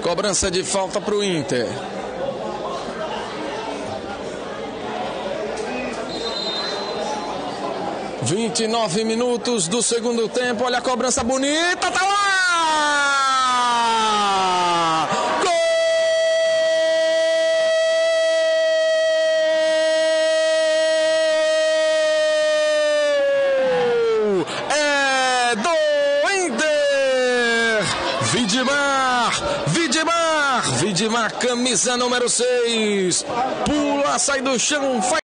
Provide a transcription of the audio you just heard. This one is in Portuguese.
Cobrança de falta para o Inter. (29 minutos do segundo tempo). Olha a cobrança bonita, tá lá! Gol! É do Inter! Vidmar, camisa número 6. Pula, sai do chão, faz